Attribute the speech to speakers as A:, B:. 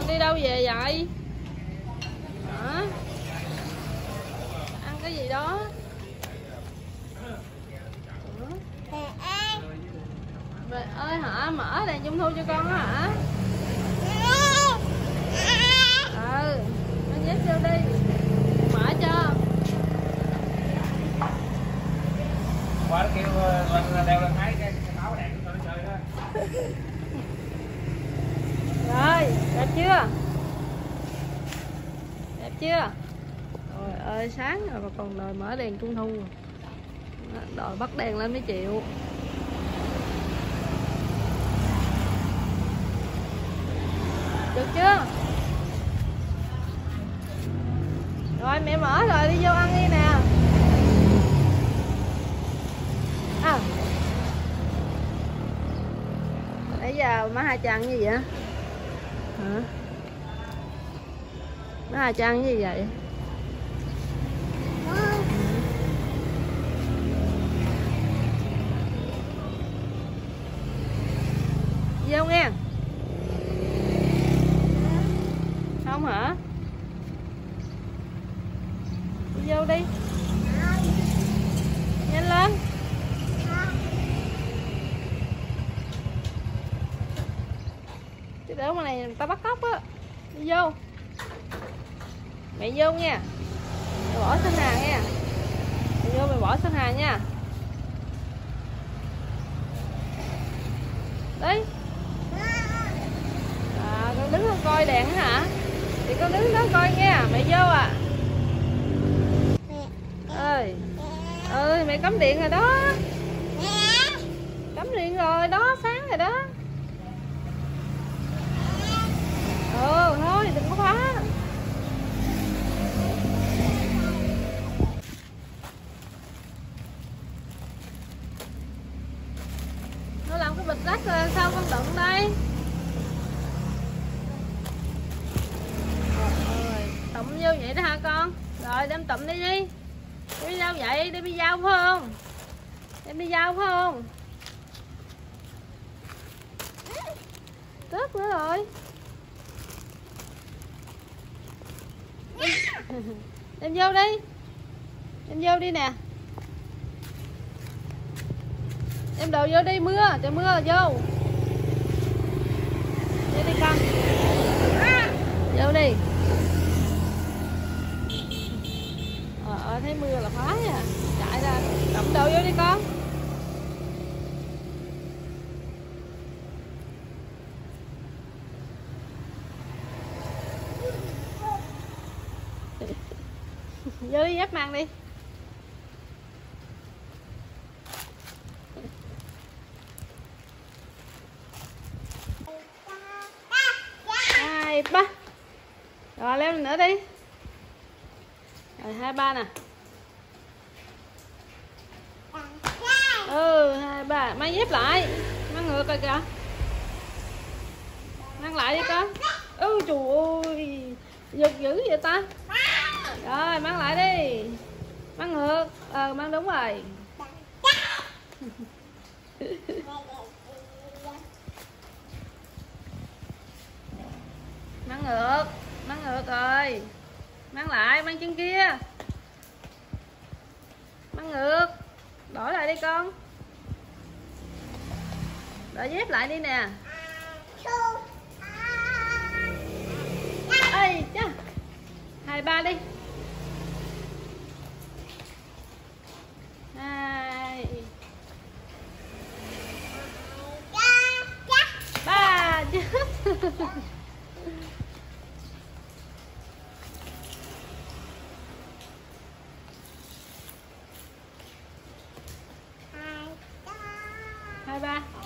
A: Con đi đâu về vậy? Hả? Ăn cái gì đó? Về ơi hả? Mở đèn trung thu cho con á hả? Ừ, con dép vô đi. Mở cho.
B: Qua nó kêu lên đeo lên cái máu đèn cho nó chơi đó.
A: Rồi, đẹp chưa? Đẹp chưa? Trời ơi, sáng rồi mà còn đòi mở đèn trung thu. Đòi bắt đèn lên mới chịu. Được chưa? Rồi mẹ mở rồi, đi vô ăn đi nè. À. Nãy giờ má Hai Trăng gì vậy? Hả? Má Hai Trăng gì vậy? Vô nghe. Không hả? Đi vô đi. Nhanh lên. Chứ đỡ mà này người ta bắt cóc á. Đi vô. Mẹ vô nha. Mẹ bỏ Sơn Hà nha. Mẹ vô mẹ bỏ Sơn Hà nha. Đi. À, con đứng coi đèn hả? Thì con đứng đó coi nha. Mẹ vô à. Ơi. Ừ, mẹ cắm điện rồi đó. Cắm điện rồi đó, sáng rồi đó. Ừ, thôi đừng có phá. Nó làm cái bịch rách rồi sao con đựng đây? Rồi, tụm vô vậy đó hả con? Rồi đem tụm đi đi. Đi đâu vậy? Đi dao phải không? Đi dao phải không? Tớt nữa rồi. Đem vô đi. Đem vô đi nè. Đem đồ vô đi, mưa, trời mưa là vô. Vô đi con. Vô đi. Thấy mưa là phá à. Chạy ra, đập đồ vô đi con. Vô đi dắt màn đi. Hai ba. Rồi leo nữa đi. Rồi hai ba nè. Ừ, hai ba. Mang dép lại. Mang ngược rồi kìa. Mang lại đi con. Ừ trời ơi. Giật dữ vậy ta. Rồi mang lại đi. Mang ngược. Mang đúng rồi. Mang ngược. Mang ngược rồi. Mang lại, mang chân kia. Mang ngược. Đổi lại đi con. Đổi dép lại đi nè. Ê cha. Hai ba đi. Hai ba chết. Hai ba.